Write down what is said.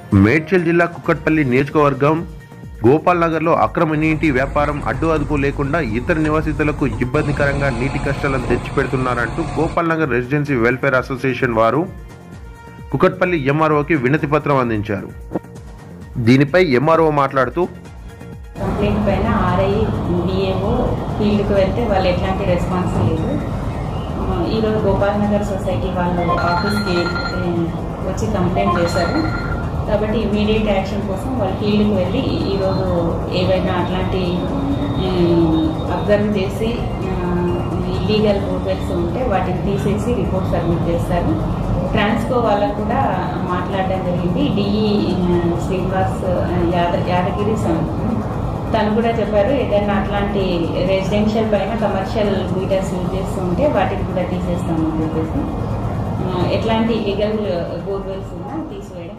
మేడ్చల్ జిల్లా కుక్కట్పల్లి నియోజకవర్గం గోపాల్ నగర్లో అక్రమ నీటి వ్యాపారం అడ్డు అదుపు లేకుండా ఇతర నివాసితులకు ఇబ్బందికరంగా నీటి కష్టాలను తెచ్చిపెడుతున్నారంటూ Gopal Nagar residency welfare association వారు కుక్కట్పల్లి ఎంఆర్ఓకి వినతి పత్రం అందించారు. దీనిపై ఎంఆర్ఓ మాట్లాడుతూ, కంప్లైంట్ పైన ఆర్ఐ బిఏఓ ఫీల్డ్కి వెళ్తే వాళ్ళు ఎట్లాంటి రెస్పాన్స్ లేదు. ఈరోజు గోపాల్ నగర్ సొసైటీ వాళ్ళు ఆఫీస్కి వచ్చి కంప్లైంట్ చేశారు. కాబట్టి ఇమీడియట్ యాక్షన్ కోసం వాళ్ళు ఫీల్డ్కి వెళ్ళి ఈరోజు ఏవైనా అట్లాంటి అబ్జర్వ్ చేసి ఇల్లీగల్ బోర్వెల్స్ ఉంటే వాటిని తీసేసి రిపోర్ట్ సబ్మిట్ చేస్తారు. ట్రాన్స్కో వాళ్ళకు కూడా మాట్లాడడం జరిగింది. డిఈ శ్రీనివాస్ యాదగిరి తను కూడా చెప్పారు, ఏదైనా అట్లాంటి రెసిడెన్షియల్ పైన కమర్షియల్ మీటర్స్ యూజ్ చేస్తూ ఉంటే వాటిని కూడా తీసేస్తామని చెప్పేసి ఎట్లాంటి ఇల్లీగల్ బోర్వెల్స్ ఉన్నా తీసివేయడం